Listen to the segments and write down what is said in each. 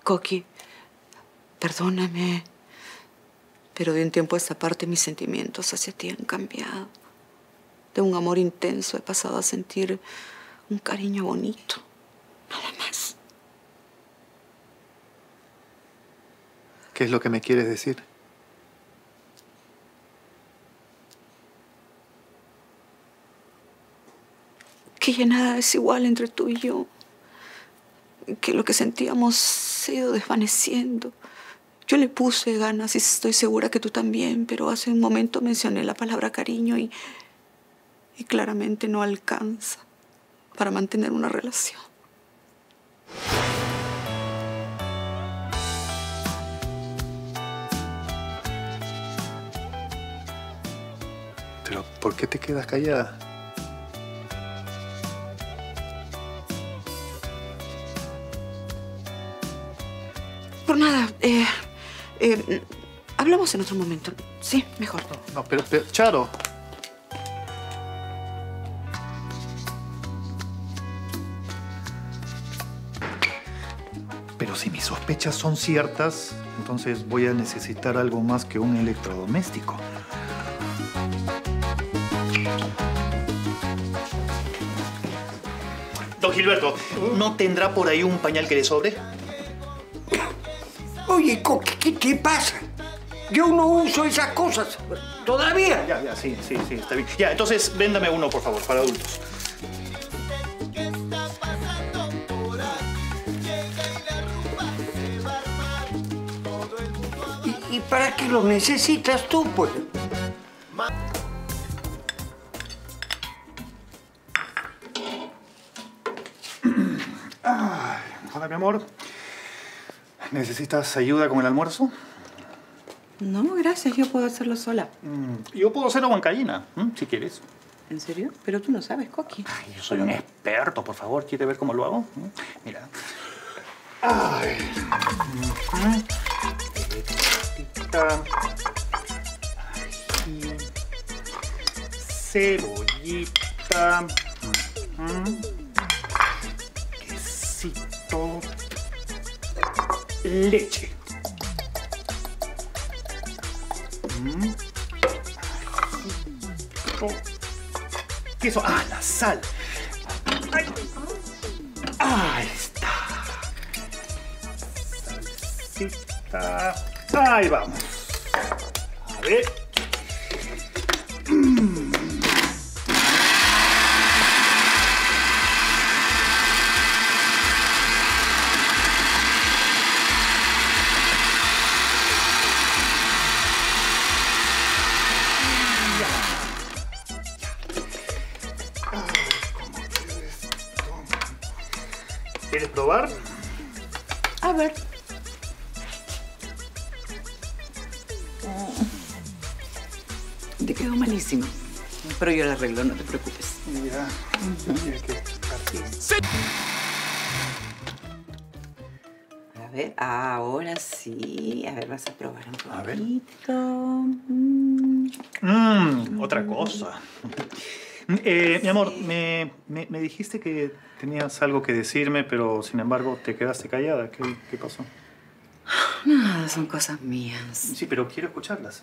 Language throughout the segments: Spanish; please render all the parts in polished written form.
Coqui, perdóname, pero de un tiempo a esta parte mis sentimientos hacia ti han cambiado. De un amor intenso he pasado a sentir un cariño bonito, nada más. ¿Qué es lo que me quieres decir? Que ya nada es igual entre tú y yo. Que lo que sentíamos se ha ido desvaneciendo. Yo le puse ganas y estoy segura que tú también, pero hace un momento mencioné la palabra cariño y claramente no alcanza para mantener una relación. Pero, ¿por qué te quedas callada? Por nada, hablamos en otro momento. Sí, mejor. No, pero Charo. Pero si mis sospechas son ciertas, entonces voy a necesitar algo más que un electrodoméstico. Don Gilberto, ¿no tendrá por ahí un pañal que le sobre? Oye, Coqui, ¿qué te pasa? Yo no uso esas cosas. ¿Todavía? Ya, sí, está bien. Ya, entonces véndame uno, por favor, para adultos. ¿Y para qué lo necesitas tú, pues? Hola, mi amor. ¿Necesitas ayuda con el almuerzo? No, gracias. Yo puedo hacerlo sola. Yo puedo hacerlo con gallina, si quieres. ¿En serio? Pero tú no sabes, Coqui. Ay, yo soy un experto, por favor. ¿Quieres ver cómo lo hago? Mira. Ay. Cebollita. Quesito. Leche. Queso. Ah, la sal. Ay. Ahí está. Salsita. Ahí vamos. A ver. ¿Quieres probar? A ver. Te quedó malísimo. Pero yo lo arreglo, no te preocupes. Ya. A ver, ahora sí. A ver, vas a probar un poquito. A ver. Otra cosa. Mi amor, me dijiste que tenías algo que decirme, pero sin embargo te quedaste callada. ¿Qué pasó? Nada, son cosas mías. Sí, pero quiero escucharlas.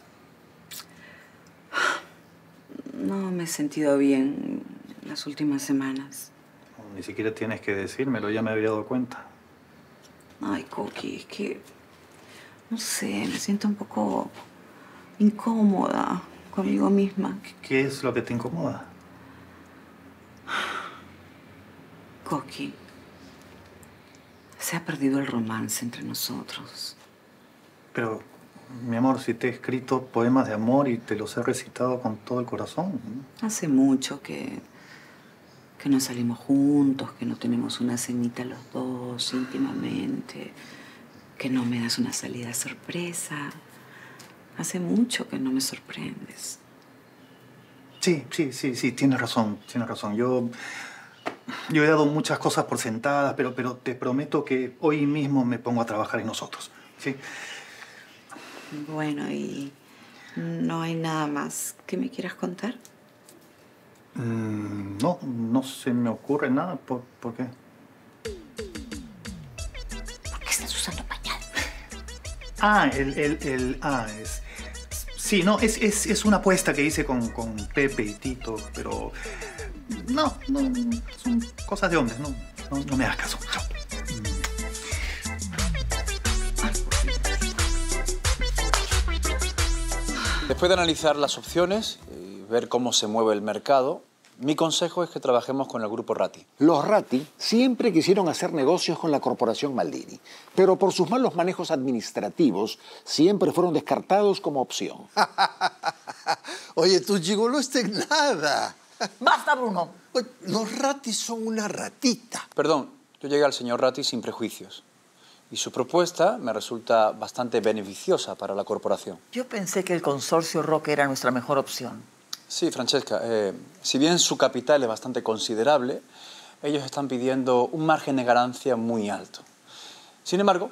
No me he sentido bien las últimas semanas. No, ni siquiera tienes que decírmelo, ya me había dado cuenta. Ay, Coqui, es que... No sé, me siento un poco incómoda conmigo misma. ¿Qué es lo que te incomoda? Coqui, se ha perdido el romance entre nosotros. Pero, mi amor, si te he escrito poemas de amor y te los he recitado con todo el corazón. Hace mucho que no salimos juntos, que no tenemos una cenita los dos íntimamente, que no me das una salida sorpresa. Hace mucho que no me sorprendes. Sí, tienes razón, Yo he dado muchas cosas por sentadas, pero te prometo que hoy mismo me pongo a trabajar en nosotros, ¿sí? Bueno, ¿y no hay nada más que me quieras contar? No se me ocurre nada. ¿Por qué? ¿Por qué estás usando pañales? es... Sí, no, es una apuesta que hice con Pepe y Tito, pero... No, son cosas de hombres, no me hagas caso. Chao. Después de analizar las opciones y ver cómo se mueve el mercado, mi consejo es que trabajemos con el grupo Ratti. Los Ratti siempre quisieron hacer negocios con la corporación Maldini, pero por sus malos manejos administrativos siempre fueron descartados como opción. Oye, tu gigoló está en nada. ¡Basta, Bruno! Oye, los Ratti son una ratita. Perdón, yo llegué al señor Ratti sin prejuicios. Y su propuesta me resulta bastante beneficiosa para la corporación. Yo pensé que el consorcio Roque era nuestra mejor opción. Sí, Francesca, si bien su capital es bastante considerable, ellos están pidiendo un margen de ganancia muy alto. Sin embargo,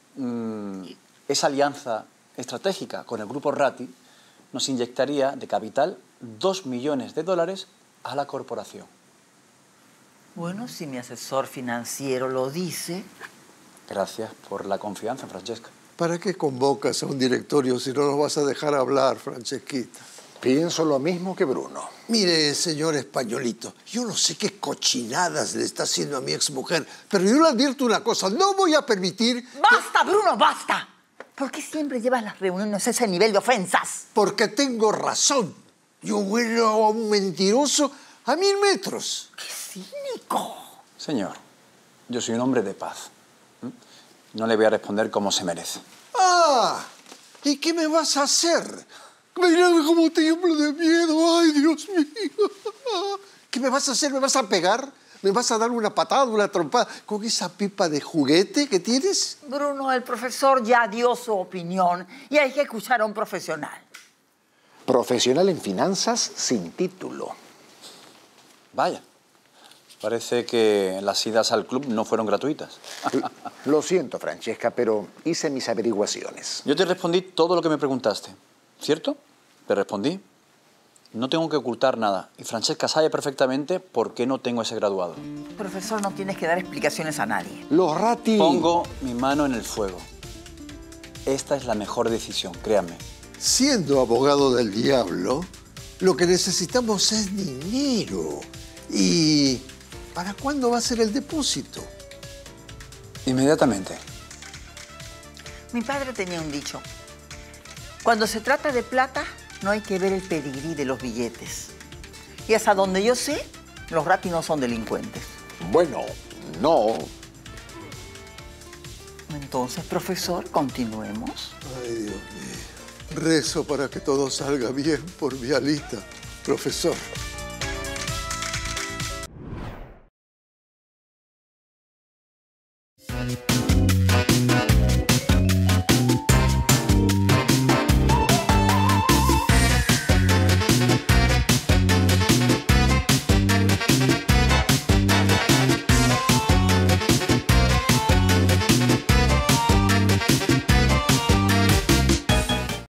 esa alianza estratégica con el grupo Ratti nos inyectaría de capital $2 millones a la corporación. Bueno, si mi asesor financiero lo dice... Gracias por la confianza, Francesca. ¿Para qué convocas a un directorio si no nos vas a dejar hablar, Francesquita? Pienso lo mismo que Bruno. Mire, señor españolito, yo no sé qué cochinadas le está haciendo a mi exmujer, pero yo le advierto una cosa, no voy a permitir... ¡Basta, Bruno, basta! ¿Por qué siempre llevas las reuniones a ese nivel de ofensas? Porque tengo razón. Yo huelo a un mentiroso a 1000 metros. ¡Qué cínico! Señor, yo soy un hombre de paz. No le voy a responder como se merece. ¡Ah! ¿Y qué me vas a hacer? Mira cómo tiemblo de miedo. ¡Ay, Dios mío! ¿Qué me vas a hacer? ¿Me vas a pegar? ¿Me vas a dar una patada, una trompada con esa pipa de juguete que tienes? Bruno, el profesor ya dio su opinión y hay que escuchar a un profesional. Profesional en finanzas sin título. Vaya, parece que las idas al club no fueron gratuitas. Lo siento, Francesca, pero hice mis averiguaciones. Yo te respondí todo lo que me preguntaste, ¿cierto? Te respondí. No tengo que ocultar nada. Y Francesca sabe perfectamente por qué no tengo ese graduado. Profesor, no tienes que dar explicaciones a nadie. Los Ratti... Pongo mi mano en el fuego. Esta es la mejor decisión, créanme. Siendo abogado del diablo, lo que necesitamos es dinero. ¿Y para cuándo va a ser el depósito? Inmediatamente. Mi padre tenía un dicho. Cuando se trata de plata, no hay que ver el pedigrí de los billetes. Y hasta donde yo sé, los Ratti no son delincuentes. Bueno, no. Entonces, profesor, continuemos. Ay, Dios mío. Rezo para que todo salga bien por Vialita, profesor.